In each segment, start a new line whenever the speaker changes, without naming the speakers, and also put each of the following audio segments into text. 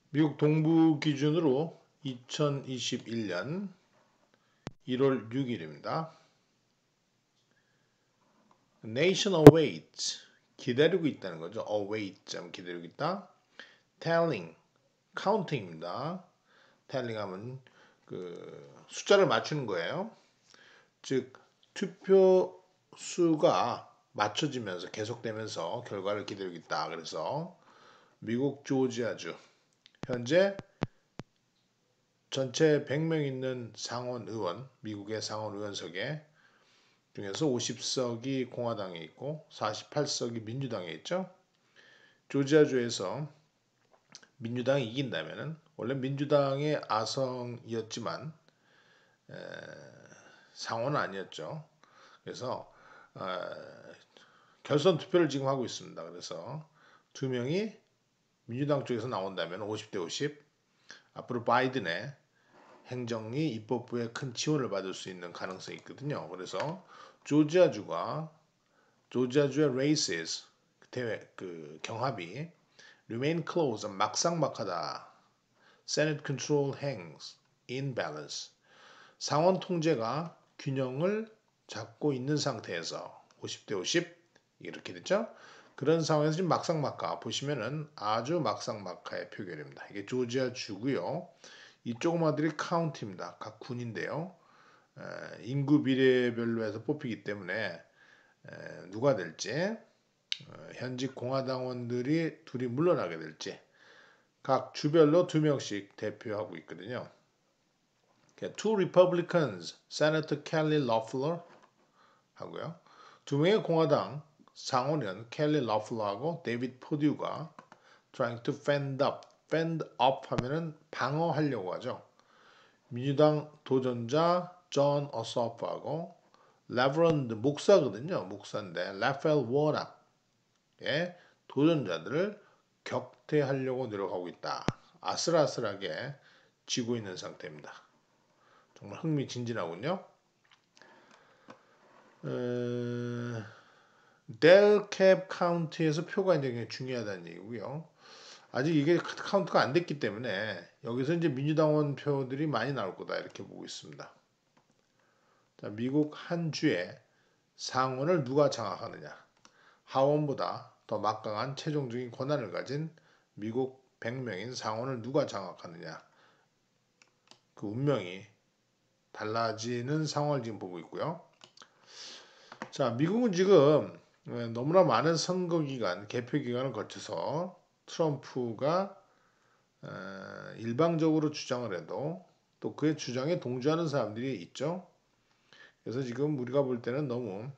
미국 동부 기준으로 2021년 1월 6일입니다. Nation awaits. 기다리고 있다는 거죠. await. 기다리고 있다. telling. counting입니다. telling 하면 숫자를 맞추는 거예요. 즉 투표 수가 맞춰지면서 계속되면서 결과를 기다리고 있다. 그래서 미국 조지아주 현재 전체 100명 있는 상원 의원, 미국의 상원 의원석에 중에서 50석이 공화당에 있고 48석이 민주당에 있죠. 조지아주에서 민주당이 이긴다면은 원래 민주당의 아성이었지만 상원은 아니었죠. 그래서 결선 투표를 지금 하고 있습니다. 그래서 두 명이 민주당 쪽에서 나온다면 50대 50 앞으로 바이든의 행정이 입법부에 큰 지원을 받을 수 있는 가능성이 있거든요. 그래서 조지아주의 races 대회 경합이 remain close 막상막하다. Senate control hangs in balance. 상원 통제가 균형을 잡고 있는 상태에서 50대 50 이렇게 됐죠. 그런 상황에서 지금 막상막하 보시면은 아주 막상막하의 표결입니다. 이게 조지아 주고요. 이 조그마들이 카운티입니다. 각 군인데요. 인구 비례별로 해서 뽑히기 때문에 누가 될지 현직 공화당원들이 둘이 물러나게 될지 각 주별로 2명씩 대표하고 있거든요. Two Republicans, Senator Kelly Loeffler 하고요. 두 명의 공화당 상원의원 켈리 러플러하고 데이비드 포듀가 trying to fend up 하면은 방어하려고 하죠. 민주당 도전자 존 어소프하고 레버런드 목사거든요. 목사인데 라파엘 워낙의 도전자들을 격퇴하려고 노력하고 있다. 아슬아슬하게 지고 있는 상태입니다. 정말 흥미진진하군요. 델캡 카운티에서 표가 굉장히 중요하다는 얘기고요. 아직 이게 카운트가 안 됐기 때문에 여기서 이제 민주당원 표들이 많이 나올 거다 이렇게 보고 있습니다. 자, 미국 한 주에 상원을 누가 장악하느냐. 하원보다 더 막강한 최종적인 권한을 가진 미국 100명인 상원을 누가 장악하느냐. 그 운명이 달라지는 상황을 지금 보고 있고요. 자, 미국은 지금 너무나 많은 선거 기간, 개표 기간을 거쳐서 트럼프가 일방적으로 주장을 해도 또 그의 주장에 동조하는 사람들이 있죠. 그래서 지금 우리가 볼 때는 너무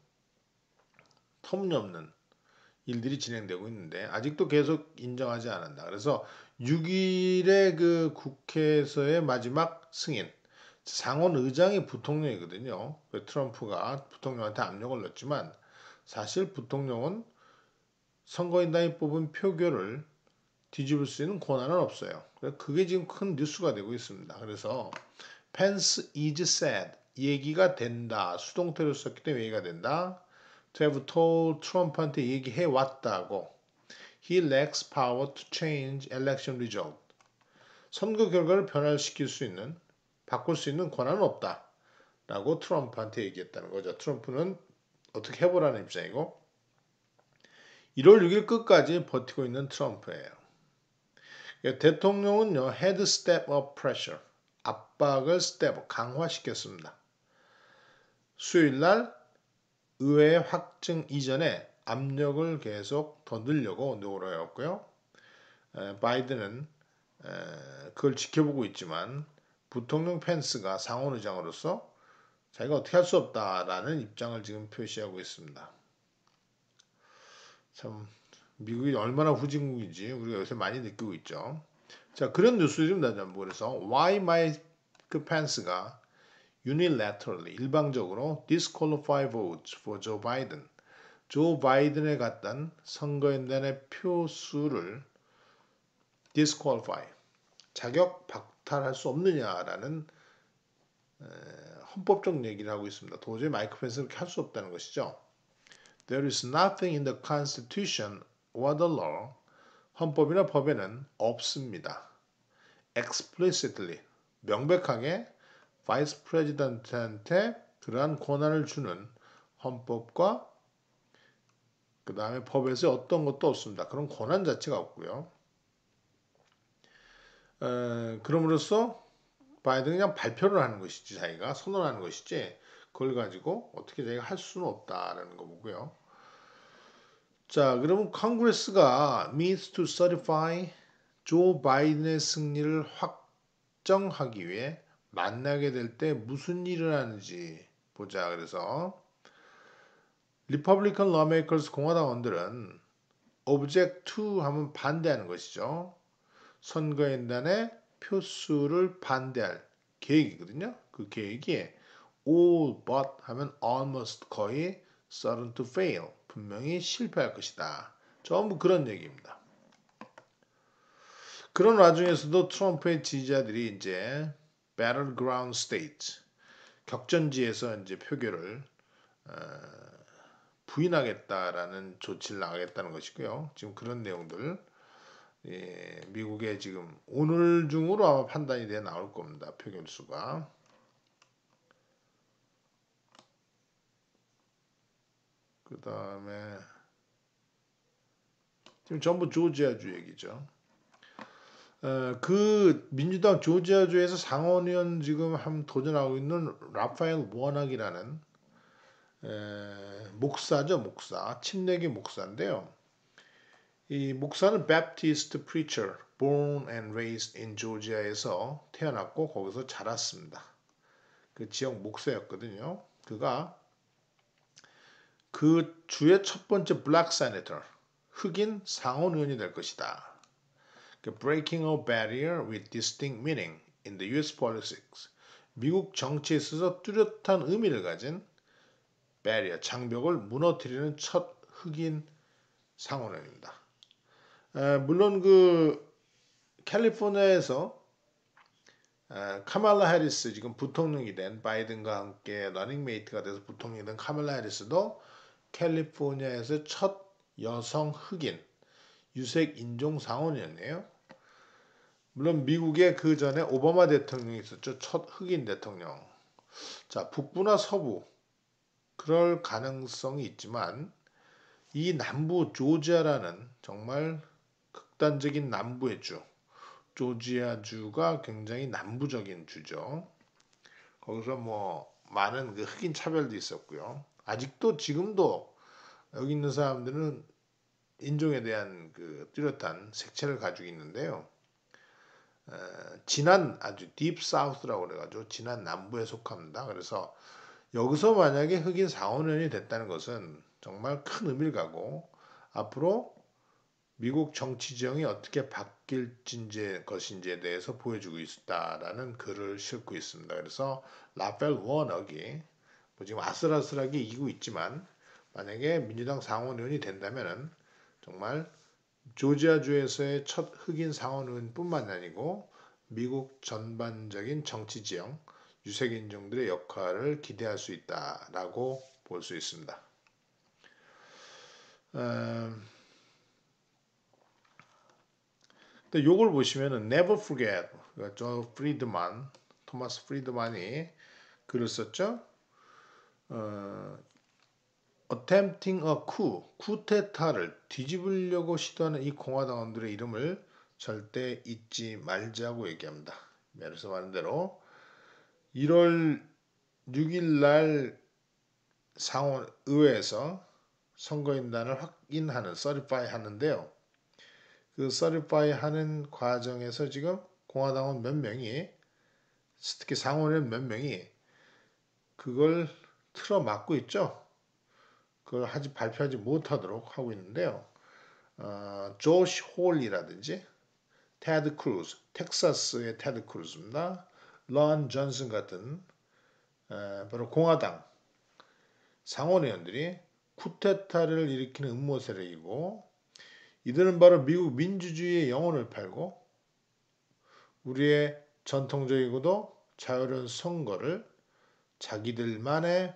터무니없는 일들이 진행되고 있는데 아직도 계속 인정하지 않았다. 그래서 6일에 그 국회에서의 마지막 승인, 상원 의장이 부통령이거든요. 트럼프가 부통령한테 압력을 넣었지만 사실 부통령은 선거인단이 뽑은 표결을 뒤집을 수 있는 권한은 없어요. 그게 지금 큰 뉴스가 되고 있습니다. 그래서 Pence is said 얘기가 된다. 수동태로 썼기 때문에 얘기가 된다. To have told 트럼프한테 얘기해 왔다고. He lacks power to change election result. 선거 결과를 변화시킬 수 있는, 바꿀 수 있는 권한은 없다. 라고 트럼프한테 얘기했다는 거죠. 트럼프는 어떻게 해보라는 입장이고 1월 6일 끝까지 버티고 있는 트럼프예요. 대통령은요, had step up pressure, 압박을 step 강화시켰습니다. 수요일 날 의회 확증 이전에 압력을 계속 더 늘려고 노력했고요. 바이든은 그걸 지켜보고 있지만 부통령 펜스가 상원의장으로서 자기가 어떻게 할 수 없다라는 입장을 지금 표시하고 있습니다. 참 미국이 얼마나 후진국인지 우리가 요새 많이 느끼고 있죠. 자, 그런 뉴스를 좀 다시 한번 그래서 Why 마이크 펜스가 unilaterally 일방적으로 disqualify votes for Joe Biden 조 바이든에 갖던 선거인단의 표수를 disqualify 자격 박탈할 수 없느냐라는 헌법적 얘기를 하고 있습니다. 도저히 마이크 펜스는 그렇게 할 수 없다는 것이죠. There is nothing in the Constitution or the law 헌법이나 법에는 없습니다. explicitly 명백하게 vice president한테 그러한 권한을 주는 헌법과 그 다음에 법에서 어떤 것도 없습니다. 그런 권한 자체가 없고요. 그럼으로써 바이든이 그냥 발표를 하는 것이지 자기가 선언하는 것이지 그걸 가지고 어떻게 자기가 할 수는 없다라는 거 보고요. 자, 그러면 컨그레스가 meets to certify 조 바이든의 승리를 확정하기 위해 만나게 될 때 무슨 일을 하는지 보자. 그래서 리퍼블리컨 러메이커스 공화당원들은 object to 하면 반대하는 것이죠. 선거인단의 표수를 반대할 계획이거든요. 그 계획이 all but 하면 almost 거의 certain to fail 분명히 실패할 것이다. 전부 그런 얘기입니다. 그런 와중에서도 트럼프의 지지자들이 이제 battleground states 격전지에서 이제 표결을 부인하겠다라는 조치를 나가겠다는 것이고요. 지금 그런 내용들 미국의 지금 오늘 중으로 아마 판단이 돼 나올 겁니다. 표결 수가. 그 다음에 지금 전부 조지아주 얘기죠. 그 민주당 조지아주에서 상원의원 지금 도전하고 있는 라파엘 워낙이라는 목사죠, 목사. 침례교 목사인데요. 이 목사는 Baptist preacher, born and raised in Georgia에서 태어났고 거기서 자랐습니다. 그 지역 목사였거든요. 그가 그 주의 첫 번째 black senator, 흑인 상원의원이 될 것이다. Breaking a barrier with distinct meaning in the U.S. politics. 미국 정치에 있어서 뚜렷한 의미를 가진 barrier, 장벽을 무너뜨리는 첫 흑인 상원의원입니다. 물론 그 캘리포니아에서 카말라 해리스 지금 부통령이 된 바이든과 함께 러닝메이트가 돼서 부통령이 된 카말라 해리스도 캘리포니아에서 첫 여성 흑인 유색 인종 상원이었네요. 물론 미국의 그 전에 오바마 대통령이 있었죠. 첫 흑인 대통령. 자, 북부나 서부 그럴 가능성이 있지만 이 남부 조지아라는 정말 극단적인 남부의 주 조지아주가 굉장히 남부적인 주죠. 거기서 뭐 많은 그 흑인 차별도 있었고요. 아직도 지금도 여기 있는 사람들은 인종에 대한 그 뚜렷한 색채를 가지고 있는데요. 진한 아주 딥 사우스라고 그래가지고 진한 남부에 속합니다. 그래서 여기서 만약에 흑인 상원의원이 됐다는 것은 정말 큰 의미를 가고 앞으로 미국 정치 지형이 어떻게 바뀔 것인지에 대해서 보여주고 있다라는 글을 싣고 있습니다. 그래서 라펠 워낙이 뭐 지금 아슬아슬하게 이기고 있지만 만약에 민주당 상원의원이 된다면은 정말 조지아주에서의 첫 흑인 상원의원뿐만 아니고 미국 전반적인 정치 지형 유색인종들의 역할을 기대할 수 있다라고 볼 수 있습니다. 근데 요걸 보시면은 never forget 저 프리드만 토마스 프리드만이 글을 썼죠. attempting a coup 쿠데타를 뒤집으려고 시도하는 이 공화당원들의 이름을 절대 잊지 말자고 얘기합니다. 그래서 말한 대로 1월 6일 날 상원 의회에서 선거인단을 확인하는 서리파이 하는데요. 그 서리파이 하는 과정에서 지금 공화당원 몇 명이 특히 상원의원 몇 명이 그걸 틀어막고 있죠. 그걸 발표하지 못하도록 하고 있는데요. 조시 홀이라든지 테드 크루즈, 텍사스의 테드 크루즈입니다. 런 존슨 같은 바로 공화당 상원의원들이 쿠데타를 일으키는 음모 세력이고 이들은 바로 미국 민주주의의 영혼을 팔고 우리의 전통적이고도 자유로운 선거를 자기들만의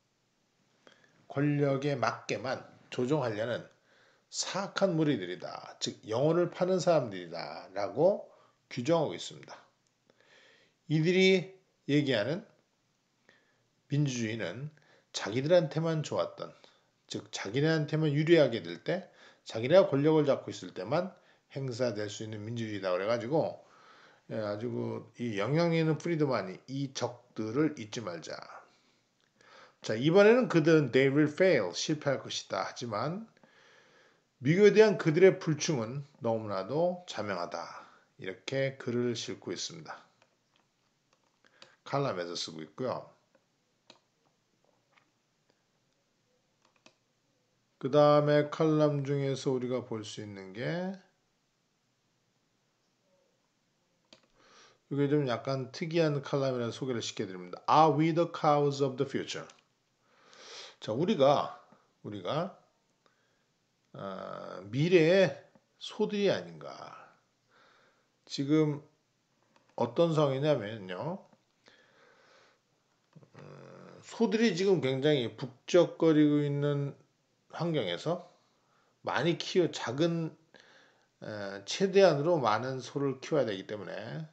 권력에 맞게만 조종하려는 사악한 무리들이다. 즉 영혼을 파는 사람들이다 라고 규정하고 있습니다. 이들이 얘기하는 민주주의는 자기들한테만 좋았던, 즉 자기네한테만 유리하게 될 때, 자기네가 권력을 잡고 있을 때만 행사될 수 있는 민주주의다 그래가지고 아주 이 영향력 있는 프리드만이 이 적들을 잊지 말자. 자, 이번에는 그들은 they will fail, 실패할 것이다. 하지만 미국에 대한 그들의 불충은 너무나도 자명하다. 이렇게 글을 싣고 있습니다. 칼럼에서 쓰고 있고요. 그 다음에 칼럼 중에서 우리가 볼 수 있는 게 이게 좀 약간 특이한 칼럼이라서 소개를 시켜드립니다. Are we the cows of the future? 자, 우리가 미래의 소들이 아닌가. 지금 어떤 상황이냐면요. 소들이 지금 굉장히 북적거리고 있는 환경에서 많이 작은 최대한으로 많은 소를 키워야 되기 때문에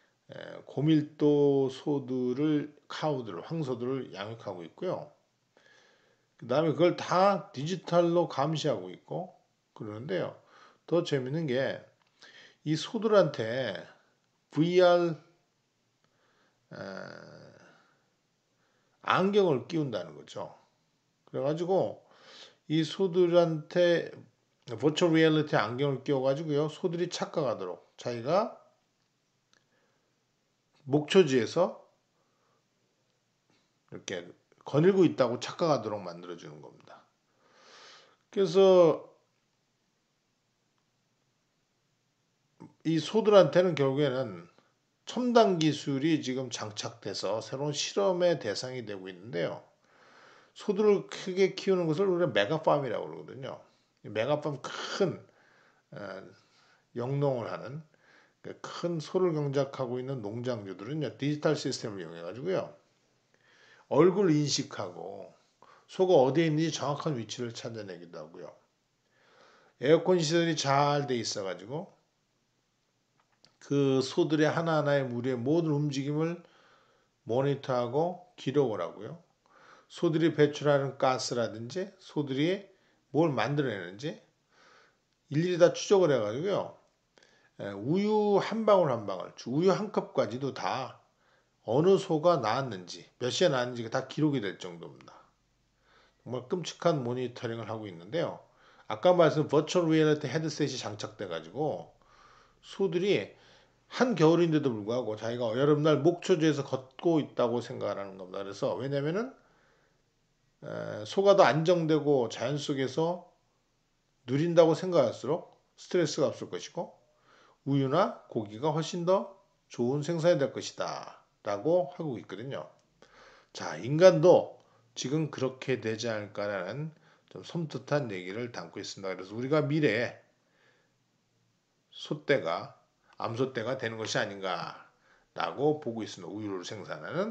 고밀도 소들을 카우들을 황소들을 양육하고 있고요. 그 다음에 그걸 다 디지털로 감시하고 있고 그러는데요. 더 재밌는 게 이 소들한테 VR 안경을 끼운다는 거죠. 그래가지고 이 소들한테 버추얼 리얼리티 안경을 끼워가지고요. 소들이 착각하도록 자기가 목초지에서 이렇게 거닐고 있다고 착각하도록 만들어주는 겁니다. 그래서 이 소들한테는 결국에는 첨단 기술이 지금 장착돼서 새로운 실험의 대상이 되고 있는데요. 소들을 크게 키우는 것을 우리가 메가팜이라고 그러거든요. 메가팜 큰 영농을 하는 큰 소를 경작하고 있는 농장주들은요. 디지털 시스템을 이용해 가지고요. 얼굴 인식하고 소가 어디에 있는지 정확한 위치를 찾아내기도 하고요. 에어컨 시설이 잘 돼 있어 가지고 그 소들의 하나하나의 무리의 모든 움직임을 모니터하고 기록을 하고요. 소들이 배출하는 가스라든지 소들이 뭘 만들어내는지 일일이 다 추적을 해가지고요. 우유 한 방울 한 방울, 우유 한 컵까지도 다 어느 소가 나왔는지, 몇 시에 나왔는지가 다 기록이 될 정도입니다. 정말 끔찍한 모니터링을 하고 있는데요. 아까 말씀 버추얼 리얼리티 헤드셋이 장착돼가지고 소들이 한겨울인데도 불구하고 자기가 여름날 목초지에서 걷고 있다고 생각하는 겁니다. 그래서 왜냐면은 소가 더 안정되고 자연 속에서 누린다고 생각할수록 스트레스가 없을 것이고 우유나 고기가 훨씬 더 좋은 생산이 될 것이다 라고 하고 있거든요. 자, 인간도 지금 그렇게 되지 않을까라는 좀 섬뜩한 얘기를 담고 있습니다. 그래서 우리가 미래에 소떼가 암소떼가 되는 것이 아닌가라고 보고 있습니다. 우유를 생산하는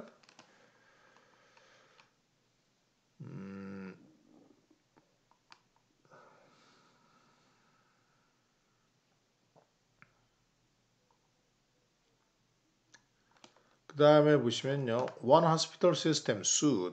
그 다음에 보시면요. One hospital system sued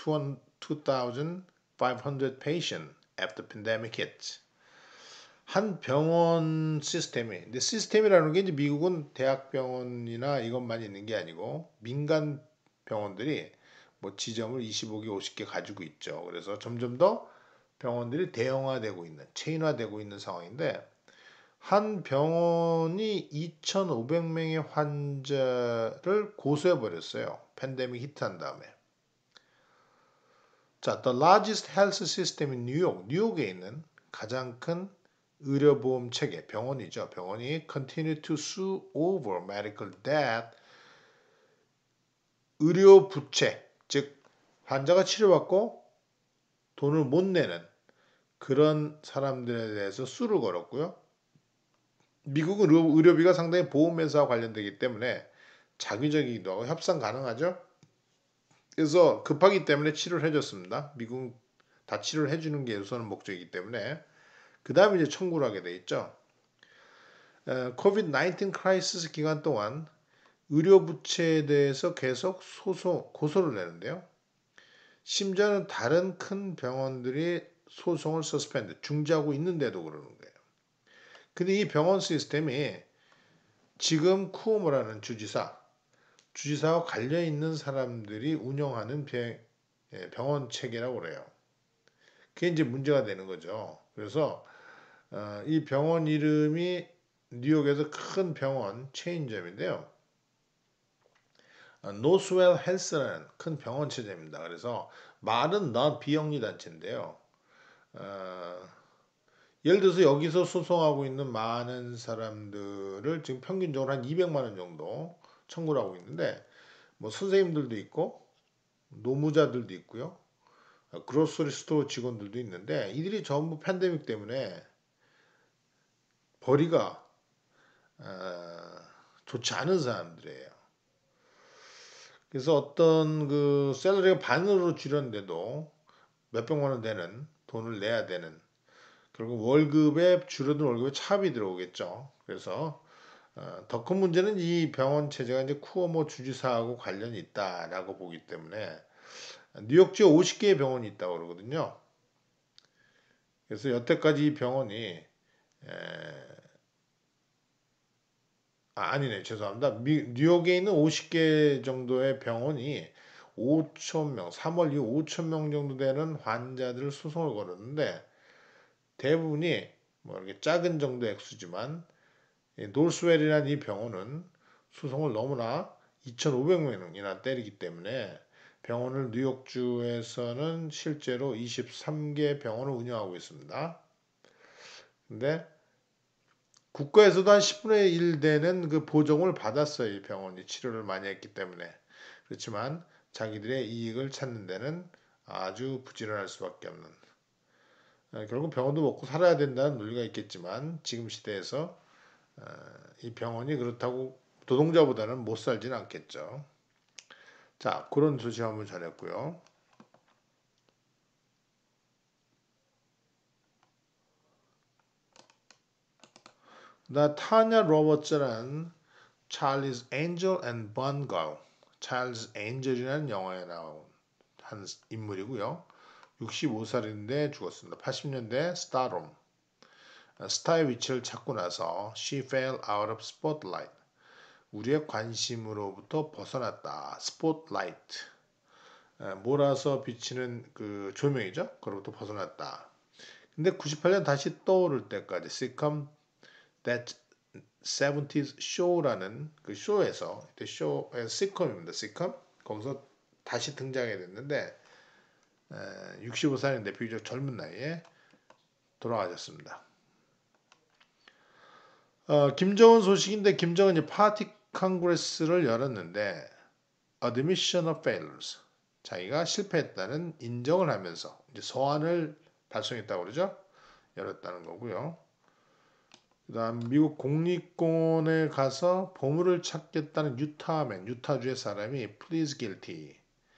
2,500 patients after pandemic hit. 한 병원 시스템이, 근데 시스템이라는 게 이제 미국은 대학병원이나 이것만 있는 게 아니고 민간 병원들이 뭐 지점을 25개, 50개 가지고 있죠. 그래서 점점 더 병원들이 대형화되고 있는, 체인화되고 있는 상황인데 한 병원이 2,500명의 환자를 고소해 버렸어요. 팬데믹 히트한 다음에. 자, the largest health system in 뉴욕에 있는 가장 큰 의료보험 체계, 병원이죠. 병원이 continue to sue over medical debt, 의료 부채, 즉 환자가 치료받고 돈을 못 내는 그런 사람들에 대해서 수를 걸었고요. 미국은 의료비가 상당히 보험회사와 관련되기 때문에 자기적이기도 하고 협상 가능하죠. 그래서 급하기 때문에 치료를 해줬습니다. 미국은 다 치료를 해주는 게 우선 목적이기 때문에 그 다음에 이제 청구를 하게 돼 있죠. 코비드 19 크라이시스 기간 동안 의료 부채에 대해서 계속 고소를 내는데요. 심지어는 다른 큰 병원들이 소송을 서스펜드, 중지하고 있는데도 그러는 거예요. 근데 이 병원 시스템이 지금 쿠오모라는 주지사와 관련 있는 사람들이 운영하는 병원 체계라고 그래요. 그게 이제 문제가 되는 거죠. 그래서 이 병원 이름이 뉴욕에서 큰 병원 체인점인데요. 노스웰 헬스라는 큰 병원 체제입니다. 그래서 말은 넌 비영리 단체인데요. 어, 예를 들어서 여기서 소송하고 있는 많은 사람들을 지금 평균적으로 한 200만 원 정도 청구를 하고 있는데 뭐 선생님들도 있고 노무자들도 있고요. 그로서리 스토어 직원들도 있는데 이들이 전부 팬데믹 때문에 벌이가 좋지 않은 사람들이에요. 그래서 어떤 그 샐러리가 반으로 줄였는데도 몇백만 원 되는 돈을 내야 되는 결국 월급에 줄어든 월급에 차압이 들어오겠죠. 그래서 더 큰 문제는 이 병원 체제가 이제 쿠오모 주지사하고 관련이 있다라고 보기 때문에 뉴욕주에 50개의 병원이 있다고 그러거든요. 그래서 여태까지 이 병원이 아니네 죄송합니다. 뉴욕에 있는 50개 정도의 병원이 5천 명, 3월 이후 5천 명 정도 되는 환자들 소송을 걸었는데 대부분이 뭐 이렇게 작은 정도 액수지만 노스웰이라는 이 병원은 소송을 너무나 2,500명이나 때리기 때문에 병원을 뉴욕주에서는 실제로 23개 병원을 운영하고 있습니다. 근데 국가에서도 한 10분의 1 되는 그 보정을 받았어요. 이 병원이 치료를 많이 했기 때문에. 그렇지만 자기들의 이익을 찾는 데는 아주 부지런할 수밖에 없는. 결국 병원도 먹고 살아야 된다는 논리가 있겠지만 지금 시대에서 이 병원이 그렇다고 노동자보다는 못 살지는 않겠죠. 자, 그런 소식 한번 전했고요. 나 타냐 로버츠라는 찰리스 엔젤 앤 번가우, 찰리스 엔젤이라는 영화에 나온 한 인물이고요. 65살인데 죽었습니다. 80년대 스타롬. 스타의 위치를 찾고 나서 She fell out of spotlight. 우리의 관심으로부터 벗어났다. 스포트라이트. 몰아서 비치는 그 조명이죠. 그로부터 벗어났다. 근데 98년 다시 떠오를 때까지 Sitcom That 70s Show라는 그 쇼에서 그때 쇼의 시컴입니다. 시컴 거기서 다시 등장하게 됐는데 65살인데 비교적 젊은 나이에 돌아가셨습니다. 김정은 소식인데 김정은이 파티 컨그레스를 열었는데 admission of failures 자기가 실패했다는 인정을 하면서 이제 서한을 발송했다고 그러죠. 열었다는 거고요. 그다음 미국 국립공원에 가서 보물을 찾겠다는 유타주의 사람이 please guilty.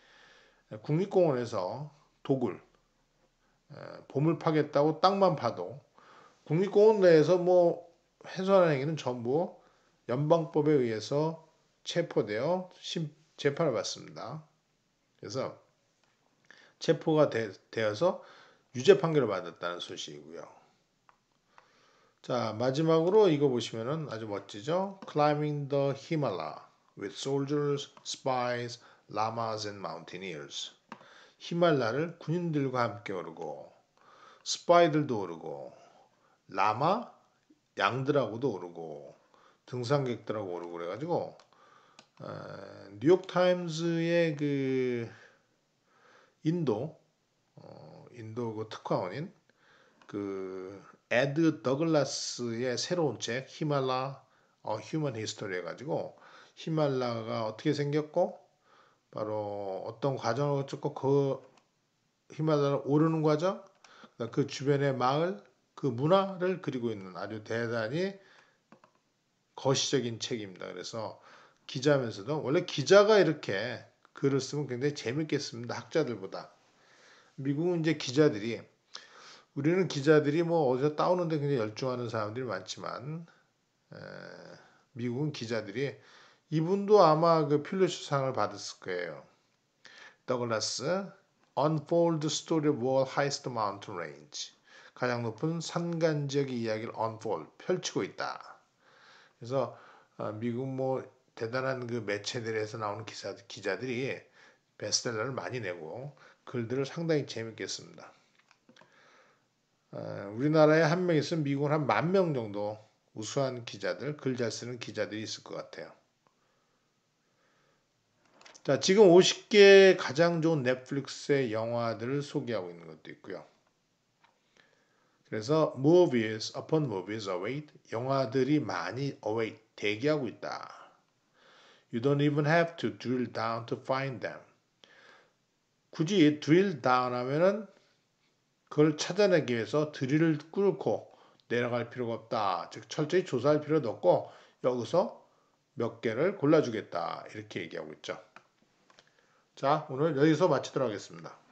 국립공원에서 독을 보물 파겠다고 땅만 파도 국립공원 내에서 뭐 훼손한 행위는 전부 연방법에 의해서 체포되어 재판을 받습니다. 그래서 체포가 되어서 유죄 판결을 받았다는 소식이고요. 자, 마지막으로 이거 보시면은 아주 멋지죠? Climbing the Himalaya with soldiers, spies, llamas and mountaineers. 히말라를 군인들과 함께 오르고 스파이들도 오르고 라마 양들하고도 오르고 등산객들하고 오르고 그래가지고 뉴욕 타임즈의 그 인도 그 특파원인 그 에드 더글라스의 새로운 책 히말라 휴먼 히스토리 해가지고 히말라가 어떻게 생겼고 바로 어떤 과정을 거쳤고 그 히말라를 오르는 과정 그 주변의 마을 그 문화를 그리고 있는 아주 대단히 거시적인 책입니다. 그래서 기자면서도 원래 기자가 이렇게 글을 쓰면 굉장히 재밌게 씁니다. 학자들보다. 미국은 이제 우리는 기자들이 뭐 어디서 따오는데 굉장히 열중하는 사람들이 많지만 미국은 기자들이 이분도 아마 그 퓰리처상을 받았을 거예요. 더글라스 Unfold the Story of World Highest Mountain Range. 가장 높은 산간 지역의 이야기를 unfold 펼치고 있다. 그래서 미국 뭐 대단한 그 매체들에서 나오는 기자들이 베스트셀러를 많이 내고 글들을 상당히 재밌게 씁니다. 우리나라에 한 명 있으면 미국은 한 10,000명 정도 우수한 기자들, 글 잘 쓰는 기자들이 있을 것 같아요. 자, 지금 50개 가장 좋은 넷플릭스의 영화들을 소개하고 있는 것도 있고요. 그래서 movies upon movies await, 영화들이 많이 await, 대기하고 있다. You don't even have to drill down to find them. 굳이 drill down 하면은 그걸 찾아내기 위해서 드릴을 뚫고 내려갈 필요가 없다. 즉 철저히 조사할 필요도 없고 여기서 몇 개를 골라주겠다. 이렇게 얘기하고 있죠. 자, 오늘 여기서 마치도록 하겠습니다.